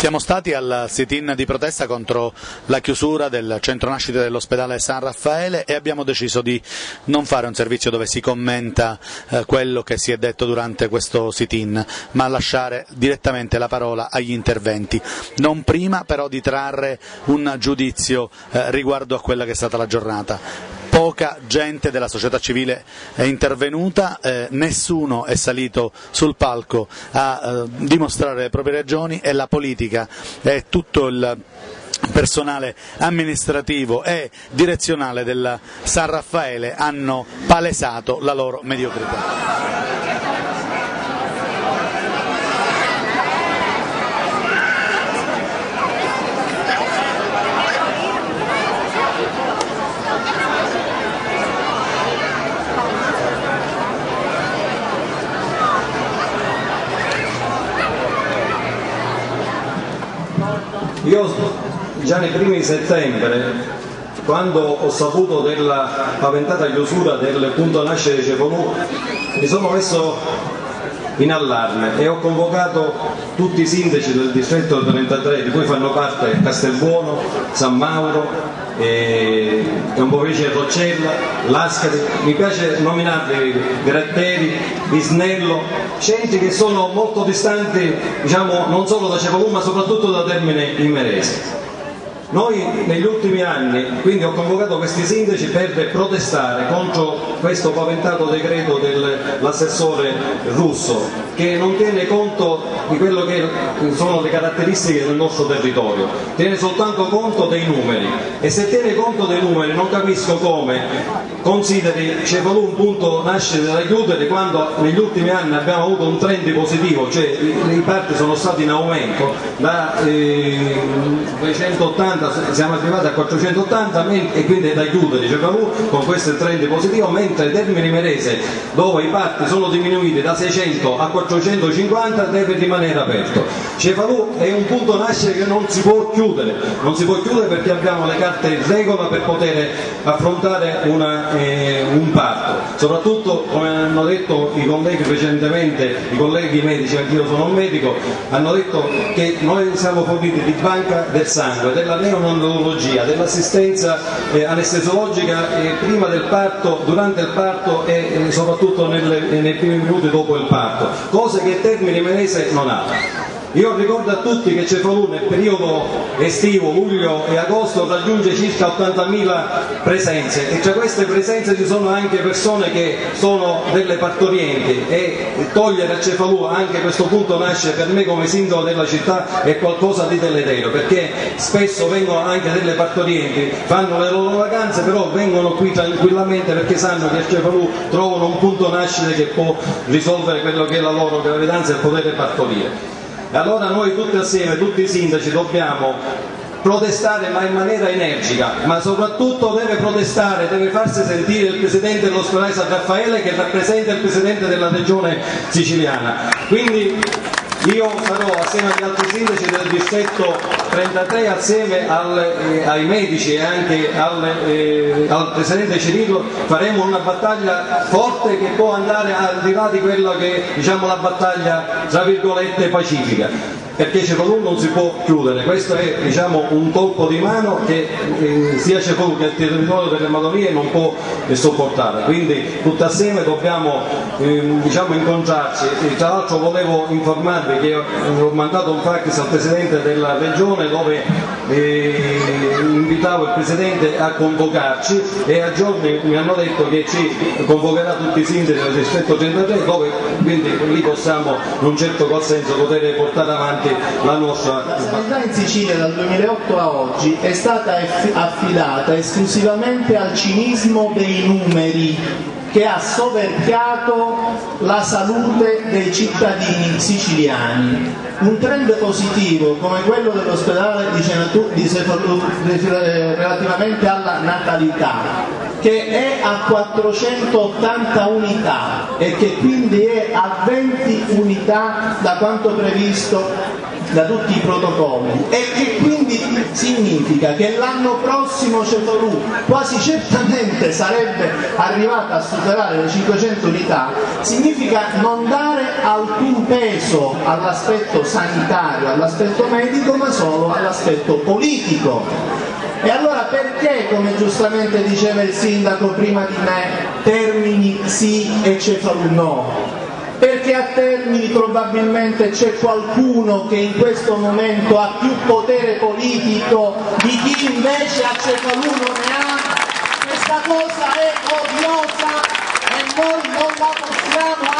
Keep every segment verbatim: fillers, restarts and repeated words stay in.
Siamo stati al sit-in di protesta contro la chiusura del centro nascite dell'ospedale San Raffaele e abbiamo deciso di non fare un servizio dove si commenta eh, quello che si è detto durante questo sit-in, ma lasciare direttamente la parola agli interventi, non prima però di trarre un giudizio eh, riguardo a quella che è stata la giornata. Poca gente della società civile è intervenuta, eh, nessuno è salito sul palco a eh, dimostrare le proprie ragioni e la politica e tutto il personale amministrativo e direzionale del San Raffaele hanno palesato la loro mediocrità. Io già nei primi di settembre, quando ho saputo della paventata chiusura del punto nascita di Cefalù, mi sono messo in allarme e ho convocato tutti i sindaci del distretto del trentatré, di cui fanno parte Castelbuono, San Mauro, e un po' vicino Roccella, Lascari, mi piace nominarli Gratteri, Bisnello, centri che sono molto distanti, diciamo, non solo da Cefalù ma soprattutto da Termine Imerese. Noi negli ultimi anni, quindi ho convocato questi sindaci per protestare contro questo paventato decreto dell'assessore Russo, che non tiene conto di quello che sono le caratteristiche del nostro territorio, tiene soltanto conto dei numeri, e se tiene conto dei numeri non capisco come consideri Cefalù un punto nascita da chiudere quando negli ultimi anni abbiamo avuto un trend positivo, cioè i parti sono stati in aumento da eh, duecentottanta siamo arrivati a quattrocentottanta e quindi è da chiudere Cefalù con questo trend positivo, mentre Termine Imerese, dove i parti sono diminuiti da seicento a quattrocentocinquanta, deve rimanere aperto. Cefalù è un punto nascita che non si può chiudere, non si può chiudere perché abbiamo le carte in regola per poter affrontare una, eh, un parto. Soprattutto, come hanno detto i colleghi precedentemente, i colleghi medici, anch'io sono un medico, hanno detto che noi siamo forniti di banca del sangue, della neonatologia, dell'assistenza eh, anestesiologica eh, prima del parto, durante il parto e eh, soprattutto nelle, eh, nei primi minuti dopo il parto, cose che Termine Imerese non ha. Io ricordo a tutti che Cefalù nel periodo estivo, luglio e agosto, raggiunge circa ottantamila presenze, e tra queste presenze ci sono anche persone che sono delle partorienti, e togliere a Cefalù anche questo punto nasce per me come sindaco della città è qualcosa di deleterio, perché spesso vengono anche delle partorienti, fanno le loro vacanze, però vengono qui tranquillamente perché sanno che a Cefalù trovano un punto nascita che può risolvere quello che è la loro gravidanza e poter partorire. E allora noi tutti assieme, tutti i sindaci, dobbiamo protestare, ma in maniera energica, ma soprattutto deve protestare, deve farsi sentire il presidente dell'ospedale San Raffaele, che rappresenta il presidente della regione siciliana. Quindi io sarò assieme agli altri sindaci del distretto trentatré, assieme al, eh, ai medici e anche al, eh, al presidente Cirillo, faremo una battaglia forte che può andare al di là di quella che è, diciamo, la battaglia tra virgolette pacifica, perché Cefalù non si può chiudere. Questo è, diciamo, un colpo di mano che eh, sia Cefalù che il territorio delle Madonie non può eh, sopportare, quindi tutti assieme dobbiamo eh, diciamo, incontrarci. E tra l'altro volevo informarvi che ho mandato un fax al Presidente della Regione dove eh, invitavo il Presidente a convocarci, e a giorni mi hanno detto che ci convocherà tutti i sindaci del distretto trentatré, dove quindi lì possiamo in un certo qual senso poter portare avanti la nostra. La sanità in Sicilia dal duemilaotto a oggi è stata affidata esclusivamente al cinismo dei numeri, che ha soverchiato la salute dei cittadini siciliani. Un trend positivo come quello dell'ospedale di Cefalù relativamente alla natalità, che è a quattrocentottanta unità e che quindi è a venti unità da quanto previsto da tutti i protocolli, e che quindi significa che l'anno prossimo Cefalù quasi certamente sarebbe arrivata a superare le cinquecento unità, significa non dare alcun peso all'aspetto sanitario, all'aspetto medico, ma solo all'aspetto politico. E allora perché, come giustamente diceva il sindaco prima di me, Termini sì e Cefalù no? Perché a Termini probabilmente c'è qualcuno che in questo momento ha più potere politico di chi invece a Cefalù non ne ha. Questa cosa è odiosa e noi non la possiamo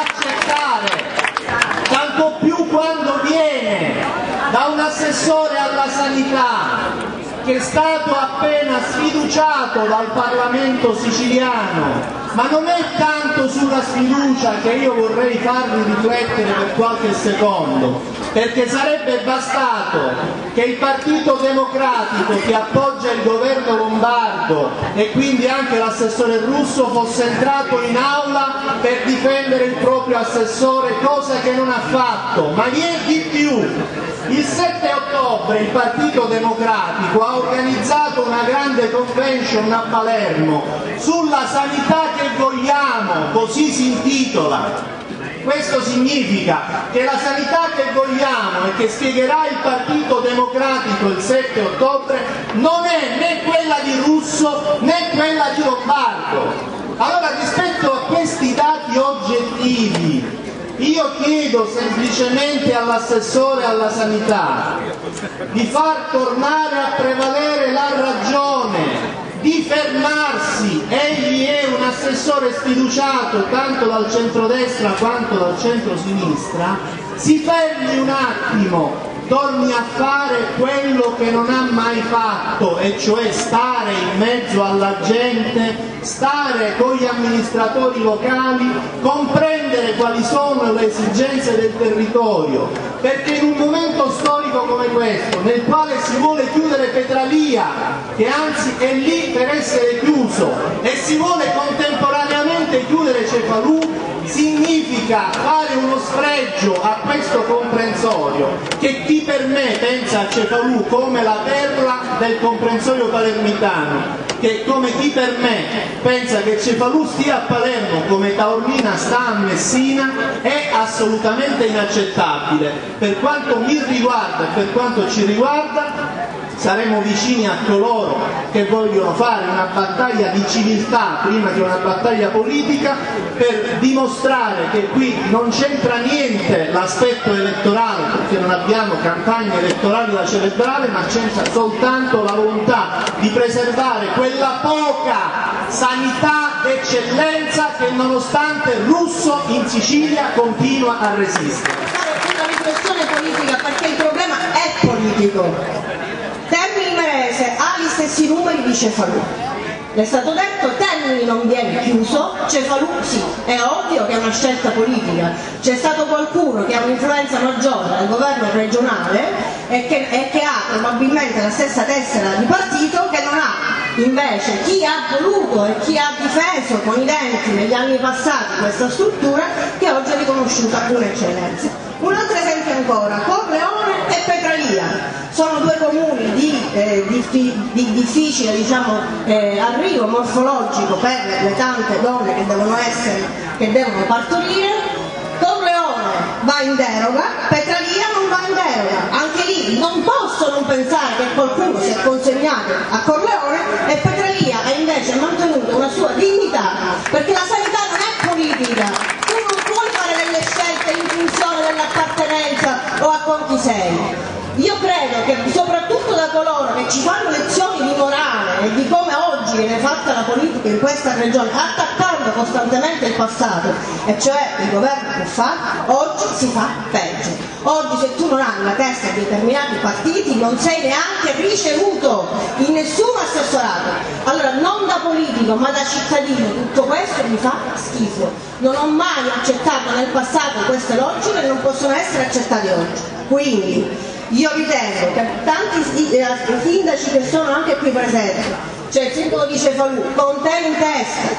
accettare, tanto più quando viene da un assessore alla sanità che è stato appena sfiduciato dal Parlamento siciliano. Ma non è tanto sulla sfiducia che io vorrei farvi riflettere per qualche secondo, perché sarebbe bastato che il Partito Democratico, che appoggia il governo lombardo, e quindi anche l'assessore Russo, fosse entrato in aula per difendere il proprio assessore, cosa che non ha fatto. Ma vi è di più. Il sette ottobre il Partito Democratico ha organizzato una grande convention a Palermo sulla sanità che vogliamo, così si intitola. Questo significa che la sanità che vogliamo e che spiegherà il Partito Democratico il sette ottobre non è né quella di Russo né quella di Lombardo. Allora, rispetto a questi dati oggettivi, io chiedo semplicemente all'assessore alla sanità di far tornare a prevalere la ragione, di fermarsi. Egli è un assessore sfiduciato tanto dal centrodestra quanto dal centrosinistra. Si fermi un attimo, torni a fare quello che non ha mai fatto, e cioè stare in mezzo alla gente, stare con gli amministratori locali, comprendere quali sono le esigenze del territorio, perché in un momento storico come questo, nel quale si vuole chiudere Petralia, che anzi è lì per essere chiuso, e si vuole contemporaneamente chiudere Cefalù, significa fare uno sfregio a questo comprensorio che chi per me pensa a Cefalù come la perla del comprensorio palermitano, che come chi per me pensa che Cefalù stia a Palermo come Taormina sta a Messina, è assolutamente inaccettabile. Per quanto mi riguarda e per quanto ci riguarda, saremo vicini a coloro che vogliono fare una battaglia di civiltà prima che una battaglia politica, per dimostrare che qui non c'entra niente l'aspetto elettorale, perché non abbiamo campagne elettorali da celebrare, ma c'entra soltanto la volontà di preservare quella poca sanità d'eccellenza che nonostante Russo in Sicilia continua a resistere. Una riflessione politica, perché il problema è politico. Termini Imerese ha gli stessi numeri di Cefalù. Le è stato detto Termini non viene chiuso, Cefalù sì. È ovvio che è una scelta politica. C'è stato qualcuno che ha un'influenza maggiore nel governo regionale e che, e che ha probabilmente la stessa tessera di partito che non ha invece chi ha voluto e chi ha difeso con i denti negli anni passati questa struttura, che oggi è riconosciuta un'eccellenza. Un altro esempio ancora, Corleone e Petralia. Sono due comuni di, eh, di, di difficile diciamo, eh, arrivo morfologico per le tante donne che devono, essere, che devono partorire. Corleone va in deroga, Petralia non va in deroga. Anche lì non posso non pensare che qualcuno si è consegnato a Corleone e Petralia ha invece mantenuto una sua dignità, perché la sanità non è politica. Tu non puoi fare delle scelte in funzione dell'appartenenza o a conti sei. Io credo che soprattutto da coloro che ci fanno lezioni di morale e di come oggi viene fatta la politica in questa regione, attaccando costantemente il passato, e cioè il governo può fare, oggi si fa peggio. Oggi se tu non hai la testa di determinati partiti non sei neanche ricevuto in nessun assessorato. Allora non da politico ma da cittadino tutto questo mi fa schifo. Non ho mai accettato nel passato queste logiche e non possono essere accettate oggi. Quindi io ritengo che tanti sindaci che sono anche qui presenti, cioè il sindaco di Cefalù, con te in testa,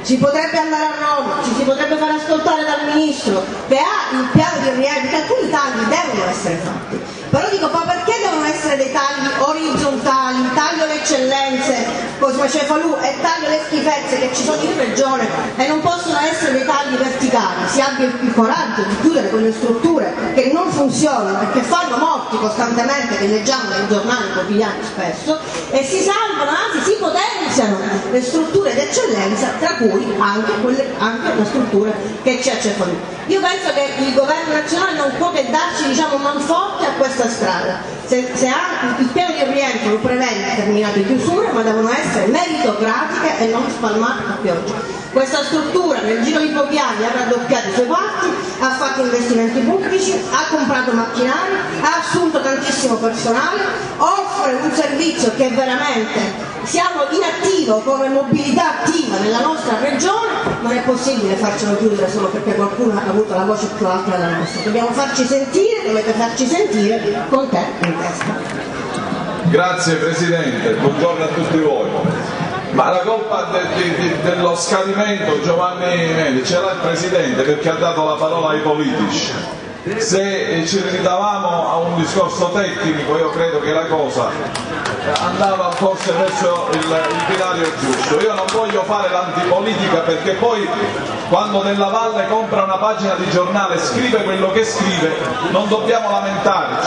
si potrebbe andare a Roma, ci si potrebbe far ascoltare dal Ministro che ha il piano di riabilitazione, alcuni tagli devono essere fatti, però dico, ma perché devono essere dei tagli orizzontali, taglio le eccellenze, come faceva Falù, e taglio le schifezze che ci sono in regione e non possono essere dei tagli verticali? Si abbia il coraggio di chiudere quelle strutture che non funzionano e che fanno morti costantemente, che leggiamo nei giornali quotidiani spesso, e si salvano, anzi si potenziano le strutture d'eccellenza, tra cui anche, quelle, anche le strutture che c'è a Cefalù. Io penso che il governo nazionale non può che darci, diciamo, manforte a questa strada. Se, se ha, il piano di rientro lo prevede determinate chiusure, ma devono essere meritocratiche e non spalmate a pioggia. Questa struttura nel giro di pochi anni ha raddoppiato i suoi fatti, ha fatto investimenti pubblici, ha comprato macchinari, ha assunto tantissimo personale, offre un servizio che veramente siamo in attivo come mobilità attiva nella nostra regione. Non è possibile farcelo chiudere solo perché qualcuno ha avuto la voce più alta della nostra. Dobbiamo farci sentire, dovete farci sentire con te in testa. Grazie Presidente, buongiorno a tutti voi. Ma la colpa de, de, de, dello scadimento, Giovanni Meli, ce l'ha il Presidente perché ha dato la parola ai politici. Se ci limitavamo a un discorso tecnico, io credo che la cosa andava forse verso il, il binario giusto. Io non voglio fare l'antipolitica perché poi quando Della Valle compra una pagina di giornale e scrive quello che scrive non dobbiamo lamentarci.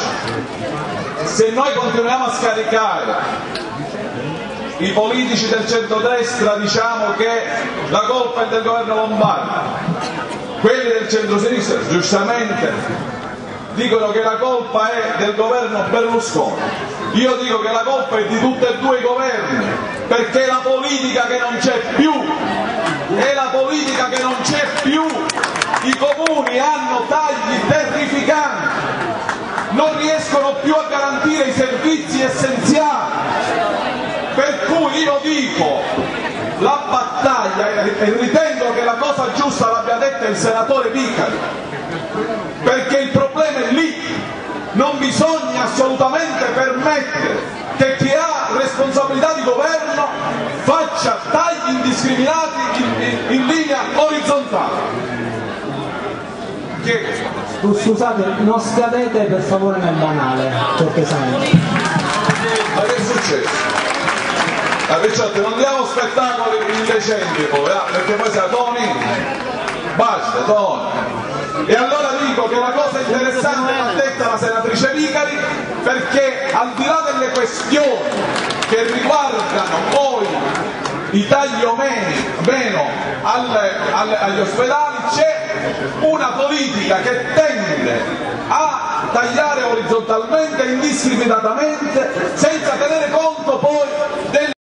Se noi continuiamo a scaricare i politici del centrodestra, diciamo che la colpa è del governo Lombardi, quelli del centrosinistra giustamente dicono che la colpa è del governo Berlusconi. Io dico che la colpa è di tutti e due i governi, perché è la politica che non c'è più, è la politica che non c'è più. I comuni hanno tagli terrificanti, non riescono più a garantire i servizi essenziali, per cui io dico la battaglia, e ritengo che la cosa giusta l'abbia detta il senatore Vicari, perché il problema è lì. Non bisogna assolutamente permettere che chi ha responsabilità di governo faccia tagli indiscriminati in, in, in linea orizzontale. Scusate, non scadete per favore nel banale, cortesemente. Ma che è successo? Ah, Picciotti, non diamo spettacoli indecenti poi, eh? Perché poi siamo Toni, basta Toni. E allora dico che la cosa interessante l'ha detta la senatrice Vicari, perché al di là delle questioni che riguardano poi i tagli o meno alle, alle, agli ospedali, c'è una politica che tende a tagliare orizzontalmente, indiscriminatamente, senza tenere conto poi del